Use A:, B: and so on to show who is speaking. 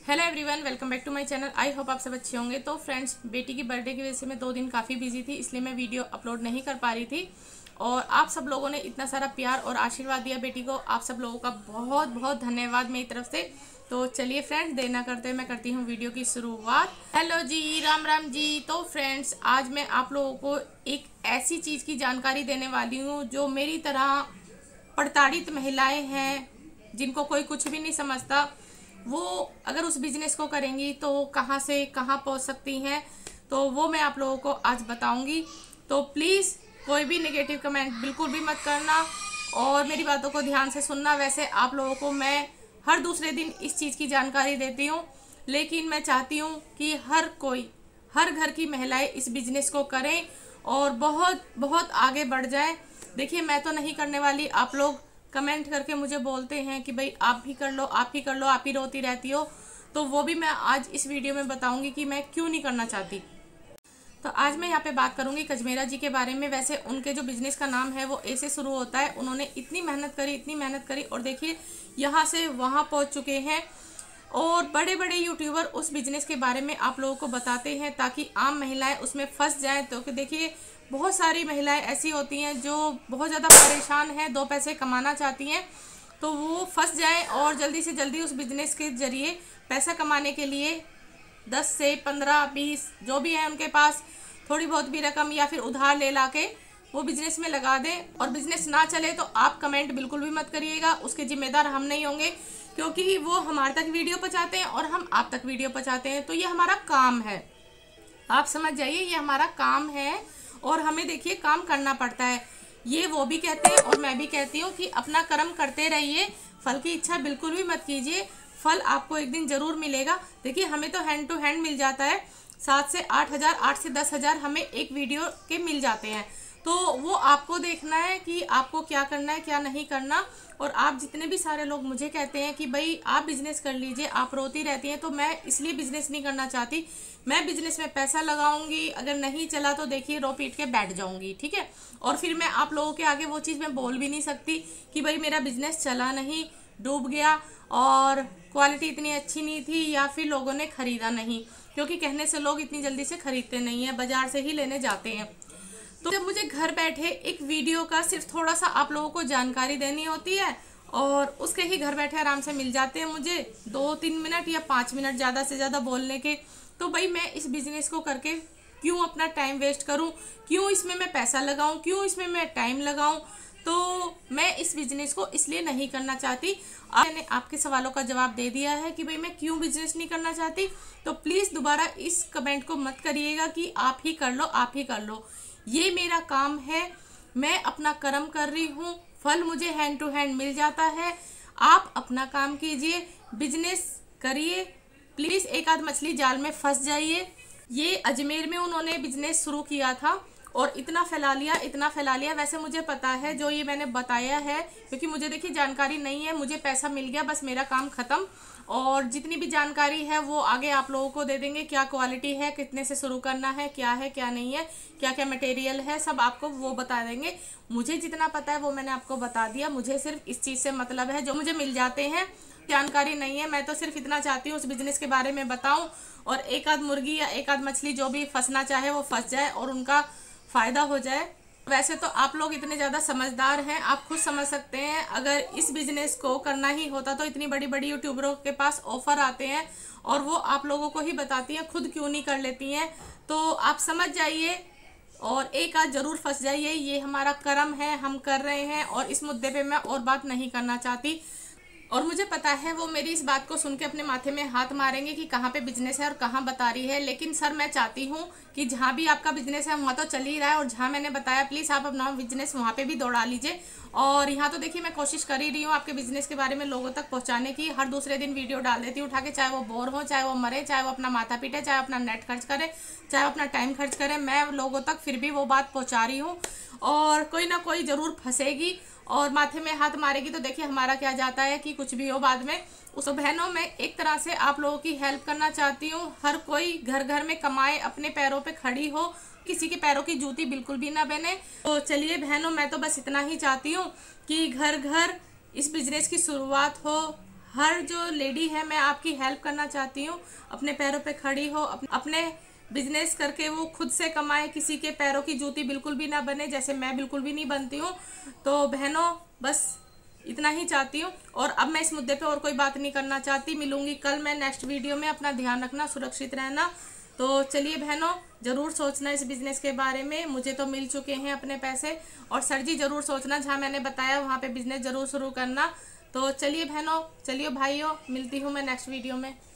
A: Hello everyone, welcome back to my channel. I hope आप सब अच्छे होंगे। तो फ्रेंड्स, बेटी की बर्थडे की वजह से मैं 2 दिन काफ़ी बिजी थी, इसलिए मैं वीडियो अपलोड नहीं कर पा रही थी। और आप सब लोगों ने इतना सारा प्यार और आशीर्वाद दिया बेटी को, आप सब लोगों का बहुत बहुत धन्यवाद मेरी तरफ से। तो चलिए फ्रेंड्स, देर ना करते मैं करती हूँ वीडियो की शुरुआत। हेलो जी, राम राम जी। तो फ्रेंड्स, आज मैं आप लोगों को एक ऐसी चीज़ की जानकारी देने वाली हूँ जो मेरी तरह प्रताड़ित महिलाएं हैं, जिनको कोई कुछ भी नहीं समझता, वो अगर उस बिजनेस को करेंगी तो कहाँ से कहाँ पहुँच सकती हैं। तो वो मैं आप लोगों को आज बताऊंगी। तो प्लीज़ कोई भी नेगेटिव कमेंट बिल्कुल भी मत करना और मेरी बातों को ध्यान से सुनना। वैसे आप लोगों को मैं हर दूसरे दिन इस चीज़ की जानकारी देती हूँ, लेकिन मैं चाहती हूँ कि हर घर की महिलाएं इस बिजनेस को करें और बहुत बहुत आगे बढ़ जाएं। देखिए, मैं तो नहीं करने वाली, आप लोग कमेंट करके मुझे बोलते हैं कि भाई आप भी कर लो, आप ही कर लो, आप ही रोती रहती हो। तो वो भी मैं आज इस वीडियो में बताऊंगी कि मैं क्यों नहीं करना चाहती। तो आज मैं यहाँ पे बात करूंगी कजमेरा जी के बारे में। वैसे उनके जो बिजनेस का नाम है वो ए से शुरू होता है। उन्होंने इतनी मेहनत करी और देखिए यहाँ से वहाँ पहुँच चुके हैं। और बड़े बड़े यूट्यूबर उस बिजनेस के बारे में आप लोगों को बताते हैं ताकि आम महिलाएं उसमें फंस जाएं। तो देखिए, बहुत सारी महिलाएं ऐसी होती हैं जो बहुत ज़्यादा परेशान हैं, 2 पैसे कमाना चाहती हैं, तो वो फंस जाएं और जल्दी से जल्दी उस बिजनेस के जरिए पैसा कमाने के लिए 10 से 15 20 जो भी है उनके पास थोड़ी बहुत भी रकम या फिर उधार ले ला के वो बिजनेस में लगा दें। और बिजनेस ना चले तो आप कमेंट बिल्कुल भी मत करिएगा, उसके जिम्मेदार हम नहीं होंगे, क्योंकि वो हमारे तक वीडियो पहुंचाते हैं और हम आप तक वीडियो पहुंचाते हैं। तो ये हमारा काम है, आप समझ जाइए, ये हमारा काम है और हमें देखिए काम करना पड़ता है। ये वो भी कहते हैं और मैं भी कहती हूँ कि अपना कर्म करते रहिए, फल की इच्छा बिल्कुल भी मत कीजिए, फल आपको एक दिन जरूर मिलेगा। देखिए, हमें तो हैंड टू हैंड मिल जाता है, 7 से 8 हज़ार, 8 से 10 हज़ार हमें एक वीडियो के मिल जाते हैं। तो वो आपको देखना है कि आपको क्या करना है, क्या नहीं करना। और आप जितने भी सारे लोग मुझे कहते हैं कि भाई आप बिजनेस कर लीजिए, आप रोती रहती हैं, तो मैं इसलिए बिजनेस नहीं करना चाहती। मैं बिजनेस में पैसा लगाऊंगी, अगर नहीं चला तो देखिए रो पीट के बैठ जाऊंगी, ठीक है। और फिर मैं आप लोगों के आगे वो चीज़ मैं बोल भी नहीं सकती कि भाई मेरा बिजनेस चला नहीं, डूब गया और क्वालिटी इतनी अच्छी नहीं थी या फिर लोगों ने खरीदा नहीं, क्योंकि कहने से लोग इतनी जल्दी से खरीदते नहीं हैं, बाजार से ही लेने जाते हैं। तो जब मुझे घर बैठे एक वीडियो का सिर्फ थोड़ा सा आप लोगों को जानकारी देनी होती है और उसके ही घर बैठे आराम से मिल जाते हैं मुझे 2-3 मिनट या 5 मिनट ज़्यादा से ज़्यादा बोलने के, तो भाई मैं इस बिजनेस को करके क्यों अपना टाइम वेस्ट करूं, क्यों इसमें मैं पैसा लगाऊं, क्यों इसमें मैं टाइम लगाऊं। तो मैं इस बिजनेस को इसलिए नहीं करना चाहती। मैंने आपके सवालों का जवाब दे दिया है कि भाई मैं क्यों बिजनेस नहीं करना चाहती। तो प्लीज़ दोबारा इस कमेंट को मत करिएगा कि आप ही कर लो, आप ही कर लो। ये मेरा काम है, मैं अपना कर्म कर रही हूँ, फल मुझे हैंड टू हैंड मिल जाता है। आप अपना काम कीजिए, बिजनेस करिए, प्लीज़ एक आध मछली जाल में फंस जाइए। ये अजमेर में उन्होंने बिजनेस शुरू किया था और इतना फैला लिया, इतना फैला लिया। वैसे मुझे पता है जो ये मैंने बताया है, क्योंकि मुझे देखिए जानकारी नहीं है, मुझे पैसा मिल गया, बस मेरा काम ख़त्म। और जितनी भी जानकारी है वो आगे आप लोगों को दे देंगे, क्या क्वालिटी है, कितने से शुरू करना है, क्या नहीं है, क्या क्या मटेरियल है, सब आपको वो बता देंगे। मुझे जितना पता है वो मैंने आपको बता दिया। मुझे सिर्फ इस चीज़ से मतलब है जो मुझे मिल जाते हैं, जानकारी नहीं है। मैं तो सिर्फ इतना चाहती हूँ उस बिजनेस के बारे में बताऊँ और एक आध मुर्गी या एक आध मछली जो भी फंसना चाहे वो फंस जाए और उनका फ़ायदा हो जाए। वैसे तो आप लोग इतने ज़्यादा समझदार हैं, आप खुद समझ सकते हैं। अगर इस बिज़नेस को करना ही होता तो इतनी बड़ी बड़ी यूट्यूबरों के पास ऑफ़र आते हैं और वो आप लोगों को ही बताती हैं, खुद क्यों नहीं कर लेती हैं। तो आप समझ जाइए और एक आध ज़रूर फंस जाइए, ये हमारा कर्म है, हम कर रहे हैं और इस मुद्दे पे मैं और बात नहीं करना चाहती। और मुझे पता है वो मेरी इस बात को सुन के अपने माथे में हाथ मारेंगे कि कहाँ पे बिजनेस है और कहाँ बता रही है। लेकिन सर, मैं चाहती हूँ कि जहाँ भी आपका बिजनेस है वहाँ तो चल ही रहा है और जहाँ मैंने बताया प्लीज़ आप अपना बिजनेस वहाँ पे भी दौड़ा लीजिए। और यहाँ तो देखिए मैं कोशिश कर ही रही हूँ आपके बिजनेस के बारे में लोगों तक पहुँचाने की। हर दूसरे दिन वीडियो डाल देती हूँ उठा के, चाहे वो बोर हो, चाहे वो मरे, चाहे वो अपना माथा पीटे, चाहे अपना नेट खर्च करे, चाहे अपना टाइम खर्च करे, मैं लोगों तक फिर भी वो बात पहुँचा रही हूँ। और कोई ना कोई ज़रूर फंसेगी और माथे में हाथ मारेगी तो देखिए हमारा क्या जाता है कि कुछ भी हो बाद में। उस बहनों में एक तरह से आप लोगों की हेल्प करना चाहती हूँ। हर कोई घर घर में कमाए, अपने पैरों पे खड़ी हो, किसी के पैरों की जूती बिल्कुल भी ना बने। तो चलिए बहनों, मैं तो बस इतना ही चाहती हूँ कि घर घर इस बिजनेस की शुरुआत हो, हर जो लेडी है मैं आपकी हेल्प करना चाहती हूँ, अपने पैरों पे खड़ी हो, अपने बिजनेस करके वो खुद से कमाए, किसी के पैरों की जूती बिल्कुल भी ना बने, जैसे मैं बिल्कुल भी नहीं बनती हूँ। तो बहनों बस इतना ही चाहती हूँ, और अब मैं इस मुद्दे पे और कोई बात नहीं करना चाहती। मिलूंगी कल मैं नेक्स्ट वीडियो में। अपना ध्यान रखना, सुरक्षित रहना। तो चलिए बहनों, ज़रूर सोचना इस बिज़नेस के बारे में। मुझे तो मिल चुके हैं अपने पैसे, और सर जी ज़रूर सोचना, जहाँ मैंने बताया वहाँ पे बिज़नेस ज़रूर शुरू करना। तो चलिए बहनों, चलिए भाइयों, मिलती हूँ मैं नेक्स्ट वीडियो में।